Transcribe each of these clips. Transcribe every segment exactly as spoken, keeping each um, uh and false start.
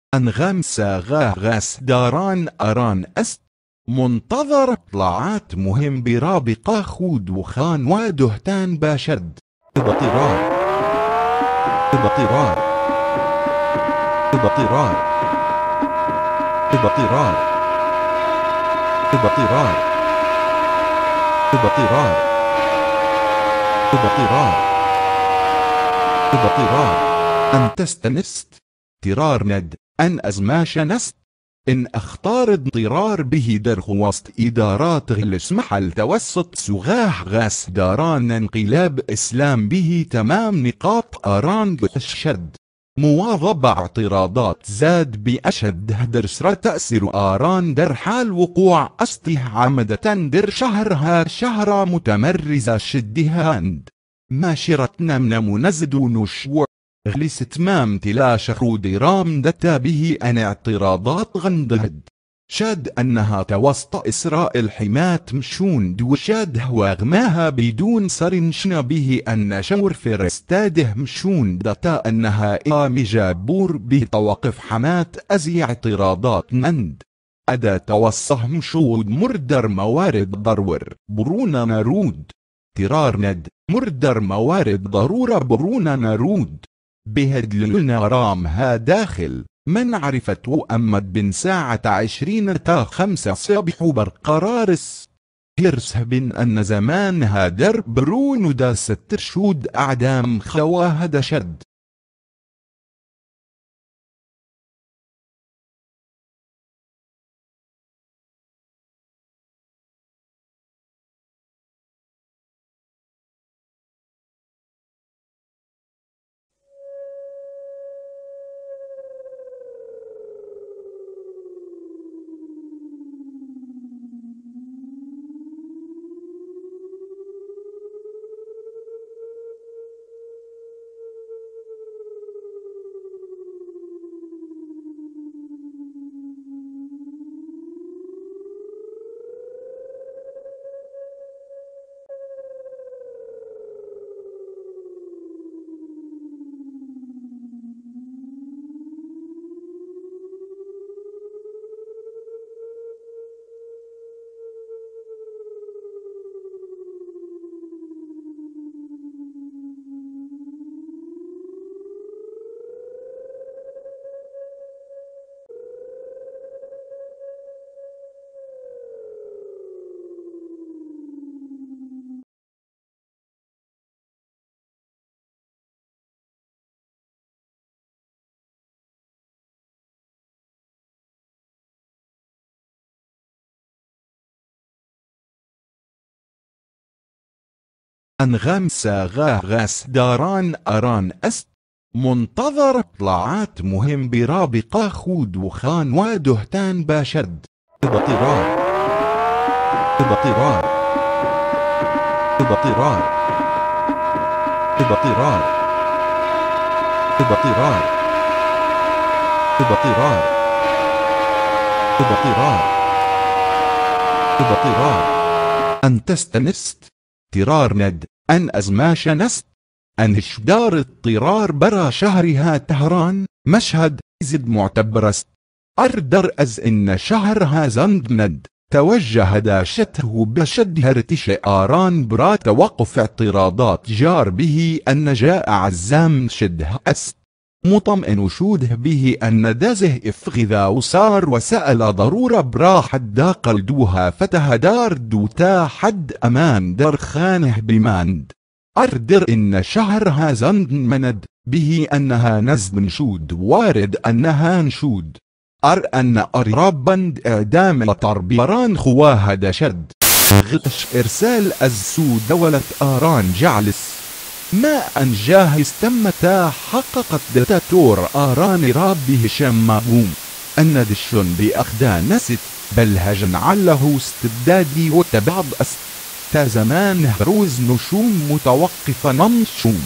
أنغام ساغا غاس داران أران أست منتظر اطلاعات مهم برابقة خود وخان ودهتان باشد اضطرار اضطرار اضطرار اضطرار اضطرار اضطرار اضطرار اضطرار أن تستنست اضطرار ند أن أزماش نست إن أختار اضطرار به درخ وسط إدارات غلس محل توسط سغاح غاس داران انقلاب إسلام به تمام نقاط آران بشد مواظبة اعتراضات زاد بأشد درسرة تأثير آران در حال وقوع أسته عمدة در شهرها شهر متمرزة شدها هند ماشرتنا من منزد نشوع غلس تمام تلا شهر درام دتا به أن اعتراضات غندهد شاد أنها توسط إسرائيل حماة مشون دوشاد هواغماها بدون سرنشنا به أن شور فرستاده مشون دتا أنها إيام جابور به توقف حماة أزي اعتراضات نند أدا توصه مشود مردر موارد ضرور برونا نرود ترار ند مردر موارد ضرورة برونا نرود بهدلنا رام ها داخل من عرفت وأمد بن ساعة عشرين تا خمسة صبح برقرارس هرس بن أن زمانها در برون دا ستر شود أعدام خواهد شد أنغام ساغا غاس داران أران أست منتظر اطلاعات مهم برابقة خود وخان ودهتان باشد اضطرار اضطرار اضطرار اضطرار اضطرار اضطرار اضطرار اضطرار أن تستنست اضطرار ند أن أزماش نست أن إشدار اضطرار برا شهرها تهران مشهد زد معتبرست أردر أز إن شهرها زند ند توجه داشته بشد هرتش آران برا توقف اعتراضات جار به أن جاء عزام شده أست مطمئن شوده به أن دازه إفغذا وصار وسأل ضرورة برا حد قلدوها فتهدار دوتا حد أمان در خانه بماند أردر إن شهرها زند مند به أنها نزد نشود وارد أنها نشود أر أن أرابند إعدام طربيران خواها دشد غش إرسال السود دولة آران جعلس ما أن جاه استمتا حققت دكتاتور آران رابي هشام مابوم أن دشن بأخدا نست بل هجن عله استبدادي وتبعض أست تا زمان هروز نشوم متوقفة نمشوم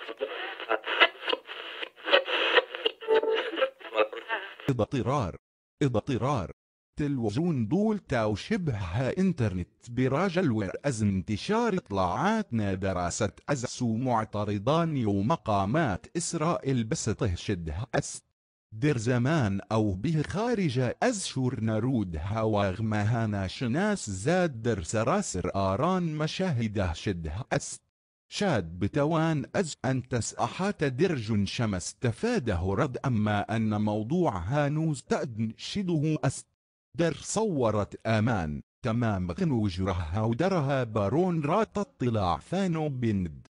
اضطرار اضطرار تلفزيون دول تاو شبهها انترنت براجل ورأز انتشار اطلاعاتنا دراسة أزسو معترضان ومقامات إسرائيل بس تهشدها أس در زمان أو به خارج أزشور نرود هواغمهانا شناس زاد در سراسر آران مشاهده شدها أس شاد بتوان أز أن تسأحات درج شمس تفاده رد أما أن موضوع هانوز تأدن شده أس در صورت آمان تمام غن وجرها ودرها بارون رات اطلاع ثانو بند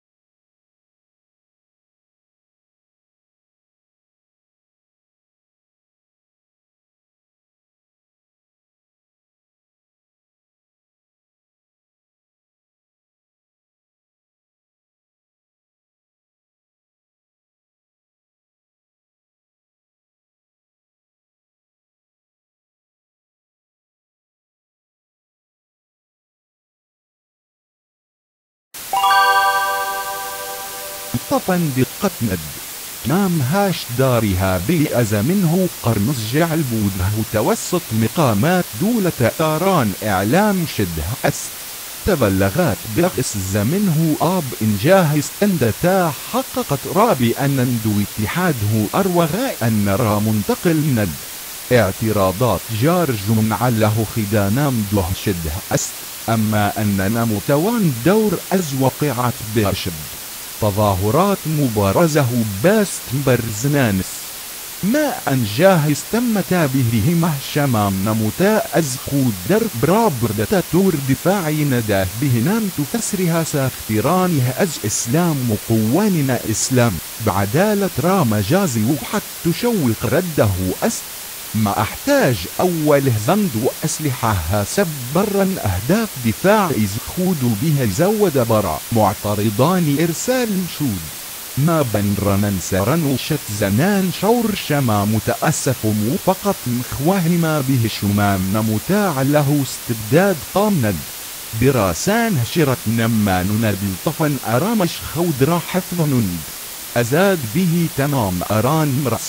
طفن دقة ند نام هاش دارها بيأز منه قرنص جعل بوده توسط مقامات دولة آران إعلام شدها أس تبلغات بأس منه آب إن جاه استندتا حققت رابي أن ندو اتحاده أروغاء أن نرى منتقل ند اعتراضات جارج عله خدانام ده شدها أس أما أننا متوان دور أز وقعت بأشد تظاهرات مبارزه باست برزنانس ما أن جاه استمتا بهما شمام نمتا أزخود در برابردة تور دفاعي نداه بهنام تفسرها ساخترانها أز إسلام وقواننا إسلام بعدالة را مجازي وحت تشوق رده أس ما احتاج أوله زند وأسلحها سبرا أهداف دفاع إزخود بها زود برا معترضان إرسال شود ما بنرنا سرن شت زنان شور شما متأسف مو فقط مخواه ما به شمام نمتاع له استبداد قامند براسان هشرت نما نند طفن أرامش خودرا حفظ نند أزاد به تمام أران مرس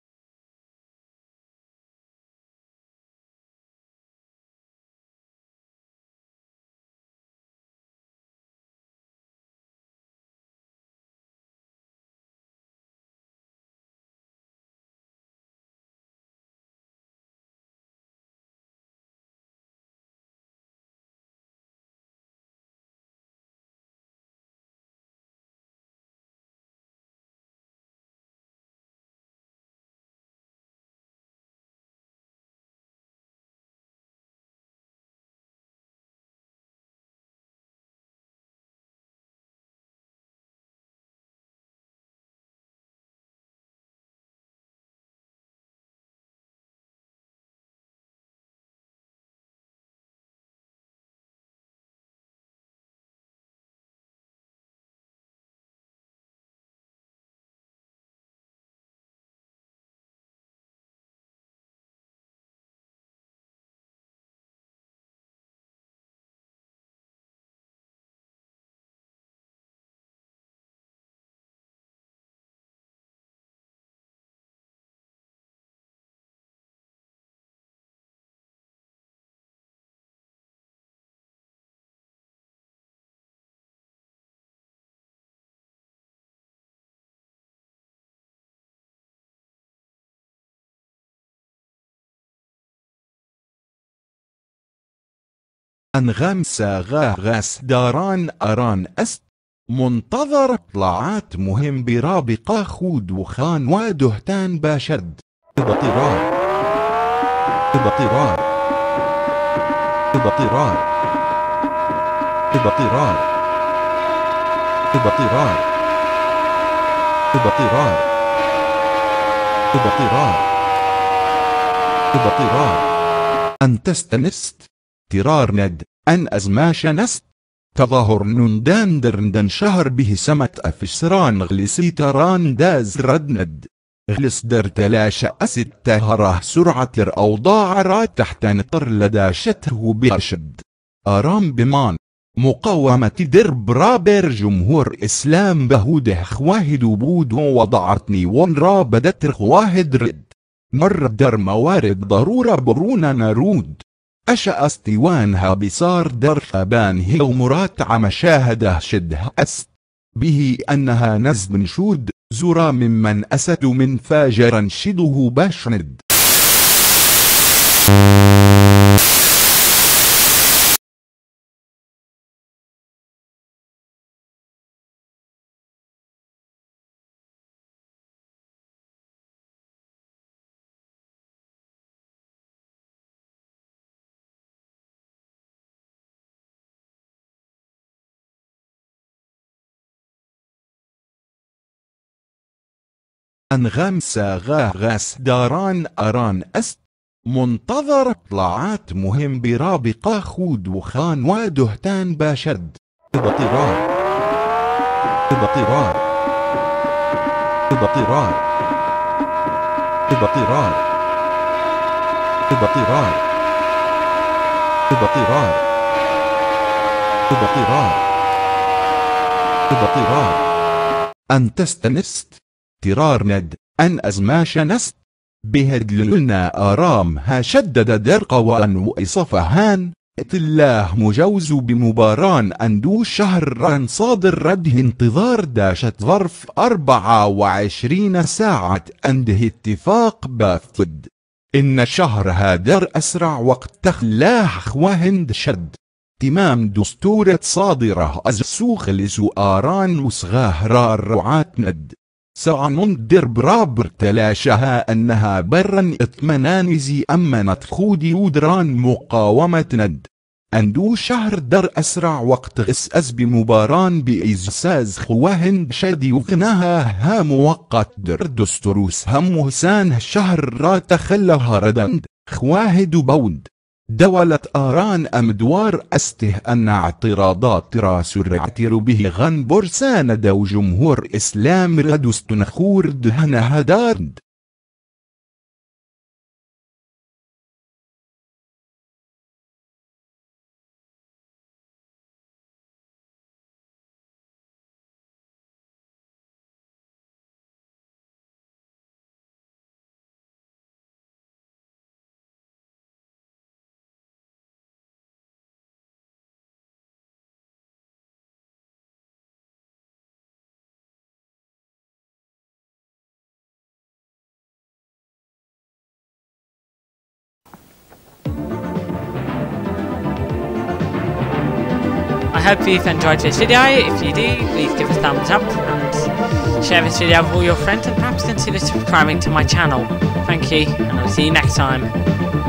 أنغام ساغا غاس داران أران أست منتظر اطلاعات مهم برابقة خود وخان ودهتان باشد اضطرار اضطرار اضطرار اضطرار اضطرار اضطرار اضطرار اضطرار أن تستنست ترار ند أن أزماش نست تظاهر نندان درندن شهر به سمت أفسران غلسي تران داز ردند غلس در تلاشى أسد تهره سرعة الأوضاع رات تحت نطر لداشته بأشد آرام بمان مقاومة درب رابر جمهور إسلام بهوده خواهد بود وضعتني ون را بدت خواهد رد مردر موارد ضرورة برونا نرود أشأ استيوانها بصار در ثبان هي ومرات عمشاهده شدها أست به أنها نزب نشود زرا ممن أسد من فاجرا شده باشند. أنغام ساغا غاس داران أران أست منتظر اطلاعات مهم برابقة خود وخان ودهتان باشد اضطرار اضطرار اضطرار اضطرار اضطرار اضطرار اضطرار اضطرار أن تستنست ترار ند أن أزماش نست بهدللنا آرام ها شدد درق وأن وإصفهان الله مجوز بمباران أندو شهر ران صادر رده انتظار داشت ظرف أربعة وعشرين ساعة أنده اتفاق بافد إن شهر هادر أسرع وقت تخلاه خواهند شد تمام دستورة صادرة أزسوخ لسؤاران وصغاه رار رعات ند سعنندر برابر تلاشها أنها برا اطمنانزي أمنت خودي ودران مقاومة ند أندو شهر در أسرع وقت غسأز بمباران بإزساز خواهن شدي وغناها ها موقت در دستروس هم وسان شهر را تخلها ردند خواهد بود دولة آران أمدوار أسته أن اعتراضات راس الرعتر به غن برسان دو جمهور إسلام ردست نخور دهنا هدارد I hope you've enjoyed this video. If you do, please give a thumbs up and share this video with all your friends, and perhaps consider subscribing to my channel. Thank you, and I'll see you next time.